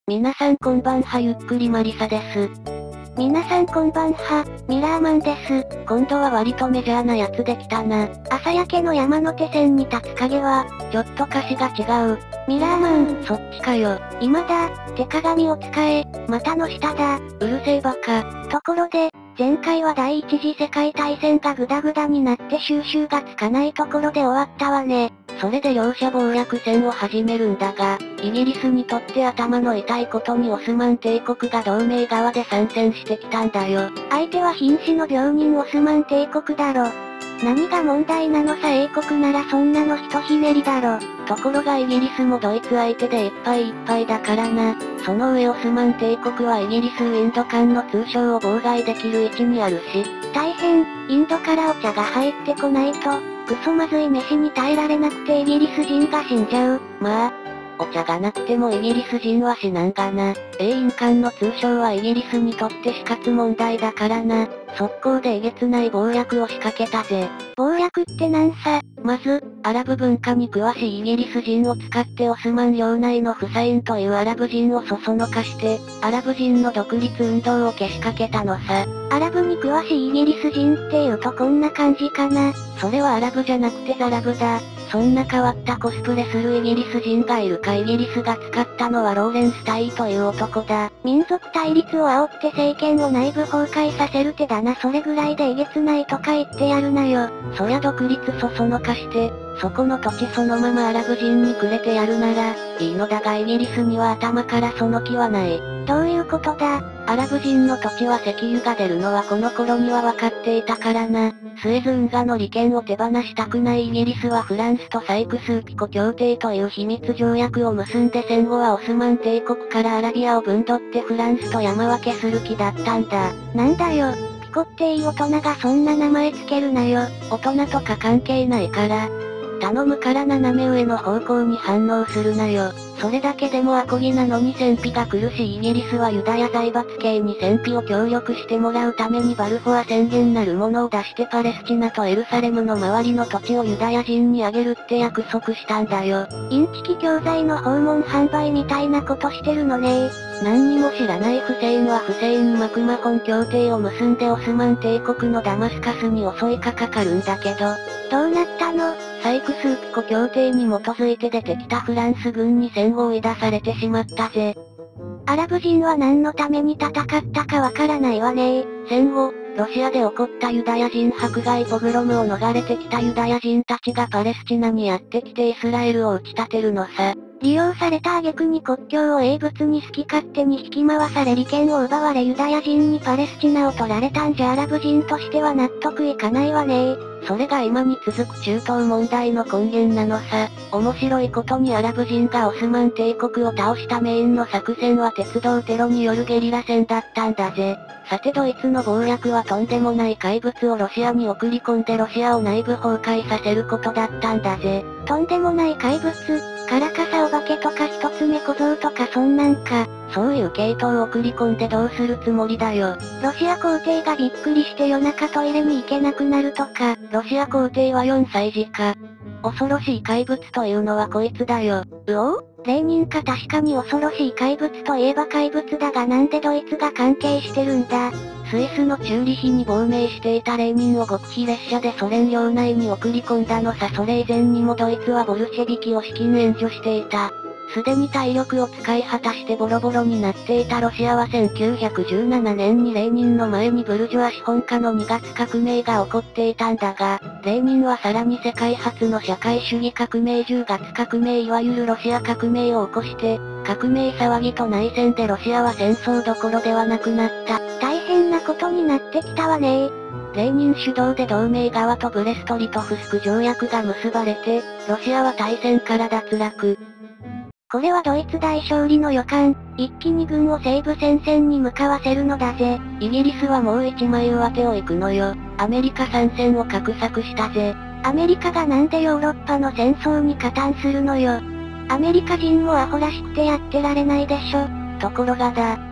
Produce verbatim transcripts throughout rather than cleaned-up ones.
皆さんこんばんは、ゆっくりマリサです。 皆さんこんばんは、ミラーマンです。 今度は割とメジャーなやつできたな。 朝焼けの山手線に立つ影は、 ちょっと歌詞が違う。 ミラーマン、 そっちかよ。 今だ、手鏡を使え、またの下だ。 うるせえバカ。 ところで、前回は第一次世界大戦がグダグダになって収拾がつかないところで終わったわね。 それで両者謀略戦を始めるんだが、イギリスにとって頭の痛いことにオスマン帝国が同盟側で参戦してきたんだよ。 相手は瀕死の病人オスマン帝国だろ。何が問題なのさ、英国ならそんなのひとひねりだろ。 ところがイギリスもドイツ相手でいっぱいいっぱいだからな。その上オスマン帝国はイギリスインド間の通商を妨害できる位置にあるし。 大変、インドからお茶が入ってこないと、クソまずい飯に耐えられなくてイギリス人が死んじゃう。 まあ、お茶がなくてもイギリス人は死なんがな。英印間の通商はイギリスにとって死活問題だからな。速攻でえげつない謀略を仕掛けたぜ。 謀略ってなんさ。 まず、アラブ文化に詳しいイギリス人を使ってオスマン領内のフサインというアラブ人をそそのかして、アラブ人の独立運動をけしかけたのさ。 アラブに詳しいイギリス人っていうとこんな感じかな。 それはアラブじゃなくてザラブだ。そんな変わったコスプレするイギリス人がいるか。イギリスが使ったのはローレンス・タイという男だ。 民族対立を煽って政権を内部崩壊させる手だな。それぐらいでえげつないとか言ってやるなよ。 そりゃ独立そそのかして、そこの土地そのままアラブ人にくれてやるなら、いいのだがイギリスには頭からその気はない。 どういうことだ？ アラブ人の土地は石油が出るのはこの頃には分かっていたからな。スエズ運河の利権を手放したくないイギリスはフランスとサイクスーピコ協定という秘密条約を結んで戦後はオスマン帝国からアラビアを分取ってフランスと山分けする気だったんだ。 なんだよ、ピコっていい大人がそんな名前つけるなよ。 大人とか関係ないから。頼むから斜め上の方向に反応するなよ。それだけでもアコギなのに戦費が苦しいイギリスはユダヤ財閥系に戦費を協力してもらうためにバルフォア宣言なるものを出してパレスチナとエルサレムの周りの土地をユダヤ人にあげるって約束したんだよ。 インチキ教材の訪問販売みたいなことしてるのね。 何にも知らないフセインはフセイン・マクマホン協定を結んでオスマン帝国のダマスカスに襲いかかかるんだけど、 どうなったの？ サイクスーピコ協定に基づいて出てきたフランス軍に戦後追い出されてしまったぜ。 アラブ人は何のために戦ったかわからないわね。 戦後、ロシアで起こったユダヤ人迫害ポグロムを逃れてきたユダヤ人たちがパレスチナにやってきてイスラエルを打ち立てるのさ。 利用された挙句に国境を英仏に好き勝手に引き回され利権を奪われユダヤ人にパレスチナを取られたんじゃアラブ人としては納得いかないわね。 それが今に続く中東問題の根源なのさ。面白いことにアラブ人がオスマン帝国を倒したメインの作戦は鉄道テロによるゲリラ戦だったんだぜ。さてドイツの謀略はとんでもない怪物をロシアに送り込んでロシアを内部崩壊させることだったんだぜ。 とんでもない怪物？カラカサお化けとか一つ目小僧とかそんなんか。 そういう系統を送り込んでどうするつもりだよ。 ロシア皇帝がびっくりして夜中トイレに行けなくなるとか。 ロシア皇帝はよんさい児か。恐ろしい怪物というのはこいつだよ。 うおう？レーニンか確かに恐ろしい怪物といえば怪物だがなんでドイツが関係してるんだ？ スイスのチューリヒに亡命していたレーニンを極秘列車でソ連領内に送り込んだのさ。それ以前にもドイツはボルシェビキを資金援助していた。すでに体力を使い果たしてボロボロになっていたロシアはせんきゅうひゃくじゅうななねんにレーニンの前にブルジョア資本家のにがつ革命が起こっていたんだが、レーニンはさらに世界初の社会主義革命じゅうがつ革命いわゆるロシア革命を起こして、革命騒ぎと内戦でロシアは戦争どころではなくなった。 大変なことになってきたわね。 レーニン主導で同盟側とブレストリトフスク条約が結ばれて、ロシアは大戦から脱落。 これはドイツ大勝利の予感。一気に軍を西部戦線に向かわせるのだぜ。 イギリスはもう一枚上手を行くのよ。アメリカ参戦を画策したぜ。 アメリカがなんでヨーロッパの戦争に加担するのよ。アメリカ人もアホらしくてやってられないでしょ。 ところがだ、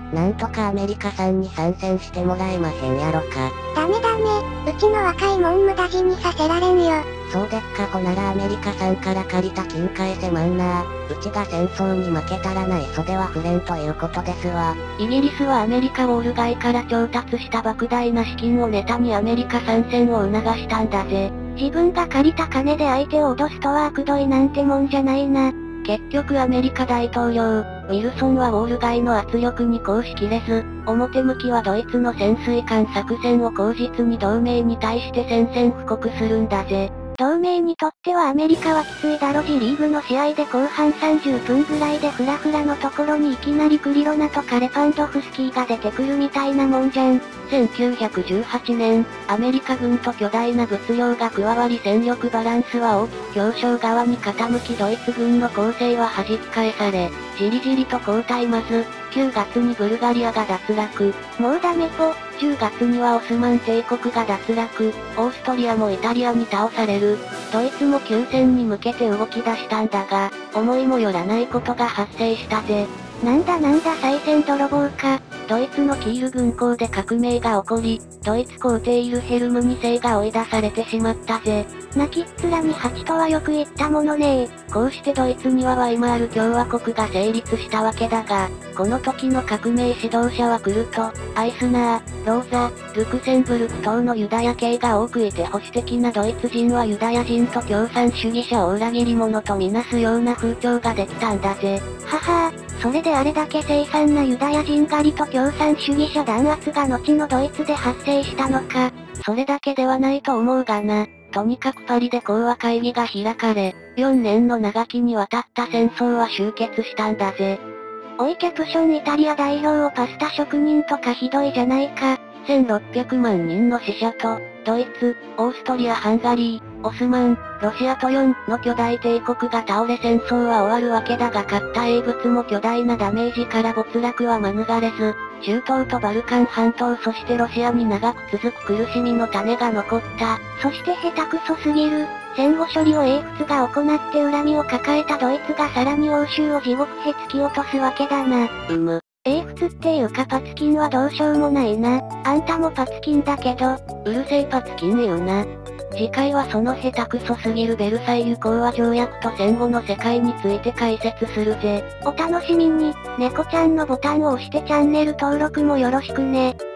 なんとかアメリカさんに参戦してもらえまへんやろか。 ダメダメ、うちの若いもん無駄死にさせられんよ。 そうでっか。ほならアメリカさんから借りた金返せまんな。うちが戦争に負けたらない袖は触れんということですわ。イギリスはアメリカウォール街から調達した莫大な資金をネタにアメリカ参戦を促したんだぜ。 自分が借りた金で相手を脅すとは悪どいなんてもんじゃないな。 結局アメリカ大統領、ウィルソンはウォール街の圧力に抗しきれず、表向きはドイツの潜水艦作戦を口実に同盟に対して宣戦布告するんだぜ。 同盟にとってはアメリカはきついだろ。ジリーグの試合で後半さんじゅっぷんぐらいでフラフラのところにいきなりクリロナとかレパンドフスキーが出てくるみたいなもんじゃん。 せんきゅうひゃくじゅうはちねん、アメリカ軍と巨大な物量が加わり戦力バランスは大きく強小側に傾きドイツ軍の攻勢は弾き返され、じりじりと後退。まず、くがつにブルガリアが脱落。 もうダメぽ。 じゅうがつにはオスマン帝国が脱落。オーストリアもイタリアに倒される。ドイツも休戦に向けて動き出したんだが、思いもよらないことが発生したぜ。 なんだなんだ再戦泥棒か。 ドイツのキール軍港で革命が起こり、ドイツ皇帝イルヘルムにせいが追い出されてしまったぜ。 泣きっ面に蜂とはよく言ったものねえ。 こうしてドイツにはワイマール共和国が成立したわけだが、この時の革命指導者はクルト、アイスナー、ローザ、ルクセンブルク等のユダヤ系が多くいて保守的なドイツ人はユダヤ人と共産主義者を裏切り者とみなすような風潮ができたんだぜ。 ははぁ。それであれだけ凄惨なユダヤ人狩りと共産主義者弾圧が後のドイツで発生したのか。 それだけではないと思うがな。とにかくパリで講和会議が開かれ、よんねんの長きにわたった戦争は終結したんだぜ。 おいキャプションイタリア代表をパスタ職人とかひどいじゃないか。 せんろっぴゃくまんにんの死者と、ドイツ、オーストリア・ハンガリー、オスマン、ロシアとよんの巨大帝国が倒れ戦争は終わるわけだが勝った英仏も巨大なダメージから没落は免れず、中東とバルカン半島そしてロシアに長く続く苦しみの種が残った。 そして下手くそすぎる。戦後処理を英仏が行って恨みを抱えたドイツがさらに欧州を地獄へ突き落とすわけだな。 うむ。 英仏っていうかパツキンはどうしようもないな。あんたもパツキンだけど。 うるせえパツキン言うな。次回はその下手くそすぎるベルサイユ講和条約と戦後の世界について解説するぜ。 お楽しみに。猫ちゃんのボタンを押してチャンネル登録もよろしくね。